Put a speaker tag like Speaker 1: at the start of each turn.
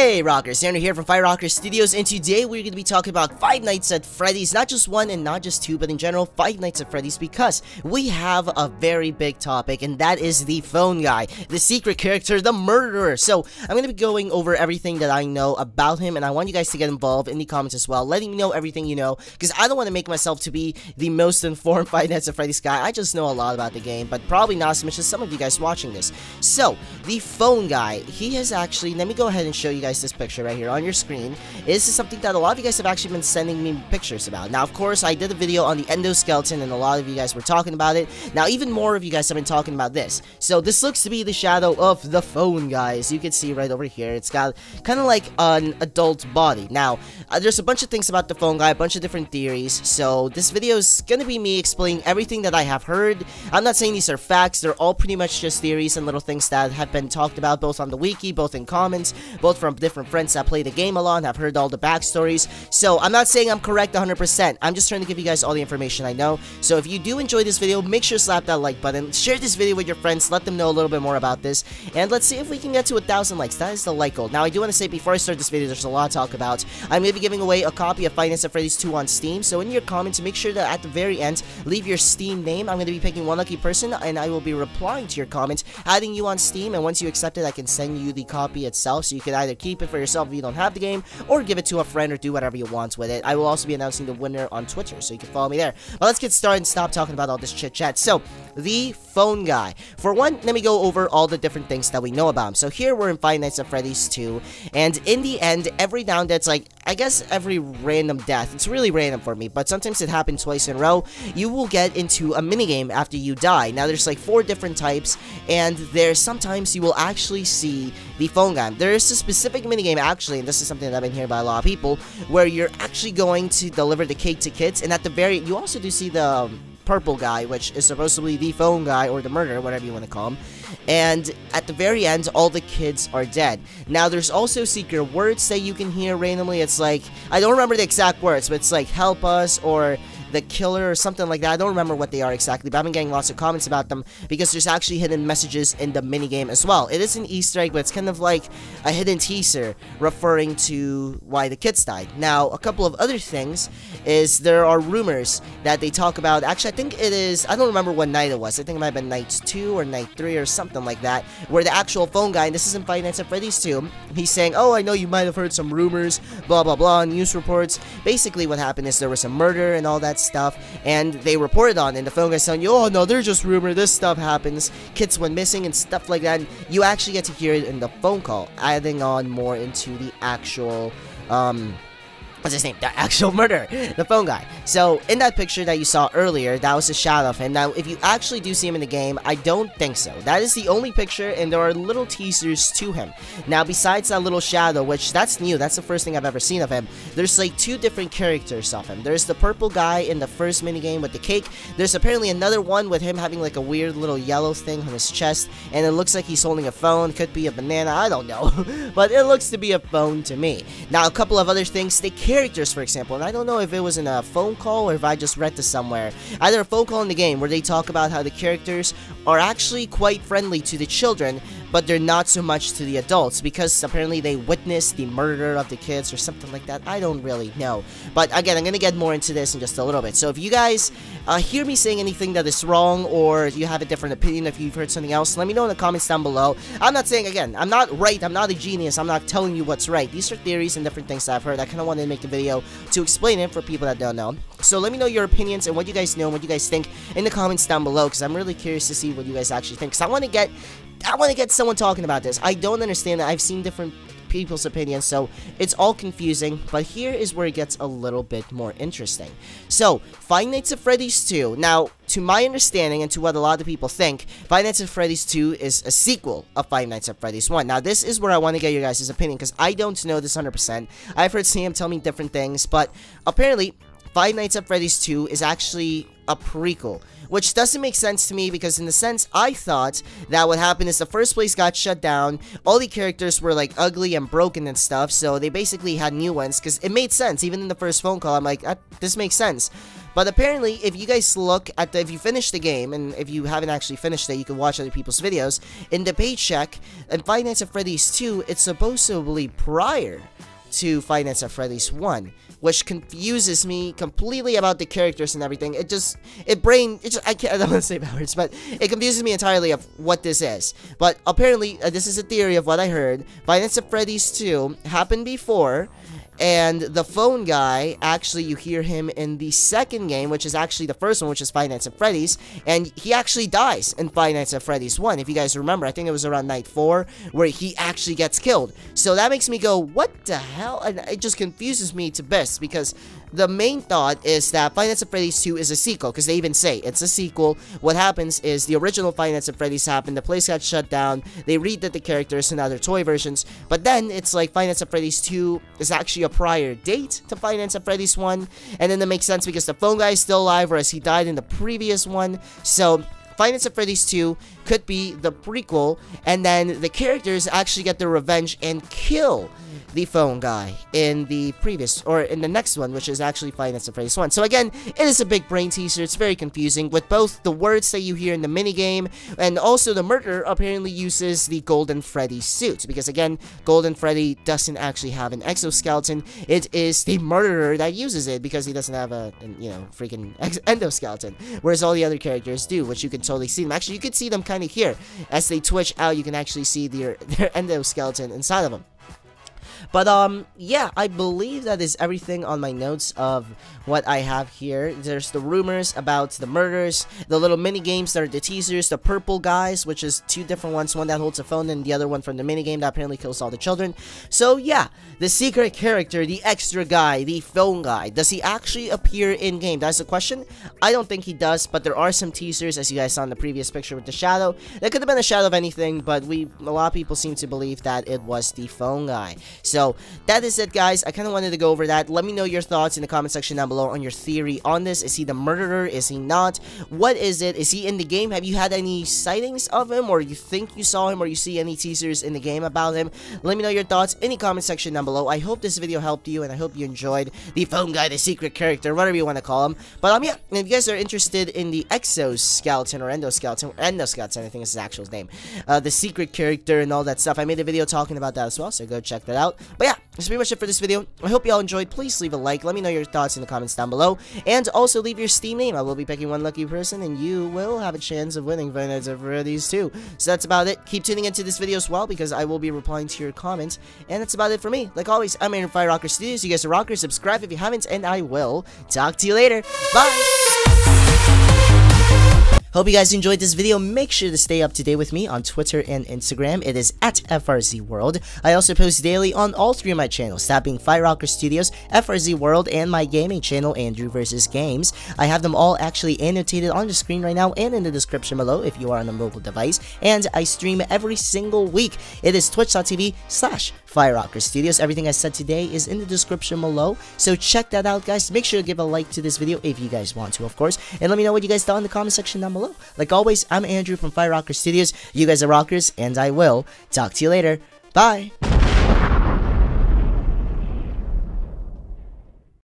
Speaker 1: Hey Rockers, Xander here from Fire Rocker Studios, and today we're going to be talking about Five Nights at Freddy's, not just one and not just two, but in general, Five Nights at Freddy's, because we have a very big topic, and that is the phone guy, the secret character, the murderer. So, I'm going to be going over everything that I know about him, and I want you guys to get involved in the comments as well, letting me know everything you know, because I don't want to make myself to be the most informed Five Nights at Freddy's guy. I just know a lot about the game, but probably not as much as some of you guys watching this. So, the phone guy, he has actually, let me go ahead and show you guys this picture right here on your screen. This is something that a lot of you guys have actually been sending me pictures about. Now, of course, I did a video on the endoskeleton, and a lot of you guys were talking about it. Now, even more of you guys have been talking about this. So, this looks to be the shadow of the phone guy, as you can see right over here. It's got kind of like an adult body. Now, there's a bunch of things about the phone guy, a bunch of different theories. So, this video is going to be me explaining everything that I have heard. I'm not saying these are facts. They're all pretty much just theories and little things that have been talked about both on the wiki, both in comments, both from different friends that play the game a lot and have heard all the backstories. So I'm not saying I'm correct 100%. I'm just trying to give you guys all the information I know. So if you do enjoy this video, make sure to slap that like button, share this video with your friends, let them know a little bit more about this, and let's see if we can get to 1,000 likes. That is the like goal. Now, I do want to say before I start this video, there's a lot to talk about. I'm going to be giving away a copy of Five Nights at Freddy's 2 on Steam. So in your comments, make sure that at the very end, leave your Steam name. I'm going to be picking one lucky person, and I will be replying to your comment, adding you on Steam, and once you accept it, I can send you the copy itself, so you can either keep it for yourself if you don't have the game, or give it to a friend, or do whatever you want with it. I will also be announcing the winner on Twitter, so you can follow me there. But let's get started and stop talking about all this chit chat. So, the phone guy. For one, let me go over all the different things that we know about him. So here we're in Five Nights at Freddy's 2, and in the end, every now and then, it's like, I guess every random death, it's really random for me, but sometimes it happens twice in a row, you will get into a minigame after you die. Now, there's like 4 different types, and there's sometimes you will actually see the phone guy. There is a specific minigame, actually, and this is something that I've been hearing by a lot of people, where you're actually going to deliver the cake to kids, and at the very, you also do see the purple guy, which is supposed to be the phone guy, or the murderer, whatever you want to call him, and at the very end, all the kids are dead. Now, there's also secret words that you can hear randomly. It's like, I don't remember the exact words, but it's like, help us, or the killer, or something like that. I don't remember what they are exactly, but I've been getting lots of comments about them, because there's actually hidden messages in the minigame as well. It is an Easter egg, but it's kind of like a hidden teaser referring to why the kids died. Now, a couple of other things is there are rumors that they talk about, actually, I think it is, I don't remember what night it was, I think it might have been night 2 or night 3 or something like that, where the actual phone guy, and this is in Five Nights at Freddy's 2, he's saying, oh, I know you might have heard some rumors, blah blah blah, news reports. Basically what happened is there was a murder and all that stuff, and they reported on it, and the phone guy's telling you, oh no, they're just rumor, this stuff happens, kids went missing and stuff like that, and you actually get to hear it in the phone call, adding on more into the actual, what's his name? The actual murderer, the phone guy. So, in that picture that you saw earlier, that was a shadow of him. Now, if you actually do see him in the game, I don't think so. That is the only picture, and there are little teasers to him. Now, besides that little shadow, which that's new, that's the first thing I've ever seen of him, there's like 2 different characters of him. There's the purple guy in the first minigame with the cake. There's apparently another one with him having like a weird little yellow thing on his chest, and it looks like he's holding a phone. Could be a banana, I don't know. But it looks to be a phone to me. Now, a couple of other things, they characters, for example, and I don't know if it was in a phone call or if I just read this somewhere, either a phone call in the game where they talk about how the characters are actually quite friendly to the children, but they're not so much to the adults, because apparently they witnessed the murder of the kids or something like that. I don't really know, but again, I'm gonna get more into this in just a little bit. So if you guys hear me saying anything that is wrong, or you have a different opinion, if you've heard something else, let me know in the comments down below. I'm not saying, again, I'm not right, I'm not a genius, I'm not telling you what's right. These are theories and different things that I've heard. I kind of wanted to make a video to explain it for people that don't know. So let me know your opinions and what you guys know and what you guys think in the comments down below, because I'm really curious to see what you guys actually think, because I want to get someone talking about this. I don't understand that. I've seen different people's opinions, so it's all confusing, but here is where it gets a little bit more interesting. So, Five Nights at Freddy's 2, now, to my understanding and to what a lot of people think, Five Nights at Freddy's 2 is a sequel of Five Nights at Freddy's 1. Now, this is where I want to get your guys' opinion, because I don't know this 100%. I've heard Sam tell me different things, but apparently, Five Nights at Freddy's 2 is actually a prequel, which doesn't make sense to me, because in the sense, I thought that what happened is the first place got shut down, all the characters were like ugly and broken and stuff, so they basically had new ones, because it made sense. Even in the first phone call, I'm like, this makes sense. But apparently, if you guys look at if you finish the game, and if you haven't actually finished it, you can watch other people's videos, in the paycheck, in Five Nights at Freddy's 2, it's supposedly prior to Five Nights at Freddy's 1, which confuses me completely about the characters and everything. I don't want to say bad words, but it confuses me entirely of what this is. But apparently, this is a theory of what I heard. Five Nights at Freddy's 2 happened before, and the phone guy, actually, you hear him in the second game, which is actually the first one, which is Five Nights at Freddy's, and he actually dies in Five Nights at Freddy's 1. If you guys remember, I think it was around night 4, where he actually gets killed. So that makes me go, what the hell? And it just confuses me to bits, because the main thought is that Five Nights at Freddy's 2 is a sequel, because they even say it's a sequel. What happens is the original Five Nights at Freddy's happened, the place got shut down, they redid the characters and other toy versions, but then it's like Five Nights at Freddy's 2 is actually a prior date to Five Nights at Freddy's 1, and then that makes sense because the phone guy is still alive, whereas he died in the previous one. So Five Nights at Freddy's 2 could be the prequel, and then the characters actually get their revenge and kill the phone guy in the previous, or in the next one, which is actually Five Nights at Freddy's 1. So again, it is a big brain teaser. It's very confusing with both the words that you hear in the minigame, and also the murderer apparently uses the Golden Freddy suit, because again, Golden Freddy doesn't actually have an exoskeleton. It is the murderer that uses it, because he doesn't have a freaking endoskeleton, whereas all the other characters do, which you can totally see them. Actually, you could see them kind of here. As they twitch out, you can actually see their endoskeleton inside of them. But, yeah, I believe that is everything on my notes of what I have here. There's the rumors about the murders, the little mini games that are the teasers, the purple guys, which is 2 different ones, one that holds a phone and the other one from the mini game that apparently kills all the children. So, yeah, the secret character, the extra guy, the phone guy, does he actually appear in-game? That's the question. I don't think he does, but there are some teasers, as you guys saw in the previous picture with the shadow. That could have been a shadow of anything, but a lot of people seem to believe that it was the phone guy. So, that is it, guys. I kind of wanted to go over that. Let me know your thoughts in the comment section down below on your theory on this. Is he the murderer? Is he not? What is it? Is he in the game? Have you had any sightings of him, or you think you saw him, or you see any teasers in the game about him? Let me know your thoughts in the comment section down below. I hope this video helped you, and I hope you enjoyed the phone guy, the secret character, whatever you want to call him. But, yeah, if you guys are interested in the exoskeleton or endoskeleton, I think is his actual name, the secret character and all that stuff, I made a video talking about that as well, so go check that out. But yeah, that's pretty much it for this video. I hope you all enjoyed. Please leave a like. Let me know your thoughts in the comments down below. And also leave your Steam name. I will be picking one lucky person, and you will have a chance of winning Five Nights at Freddy's 2. So that's about it. Keep tuning into this video as well, because I will be replying to your comments. And that's about it for me. Like always, I'm Aaron from Firerocker Studios. You guys are rockers. Subscribe if you haven't, and I will talk to you later. Bye! Hope you guys enjoyed this video. Make sure to stay up to date with me on Twitter and Instagram. It is at FRZ World. I also post daily on all 3 of my channels, that being Firerocker Studios, FRZ World, and my gaming channel, Andrew vs. Games. I have them all actually annotated on the screen right now and in the description below if you are on a mobile device. And I stream every single week. It is twitch.tv/Firerocker Studios. Everything I said today is in the description below, so check that out, guys. Make sure to give a like to this video if you guys want to, of course, and let me know what you guys thought in the comment section down below. Like always, I'm Andrew from Firerocker Studios. You guys are rockers, and I will talk to you later. Bye!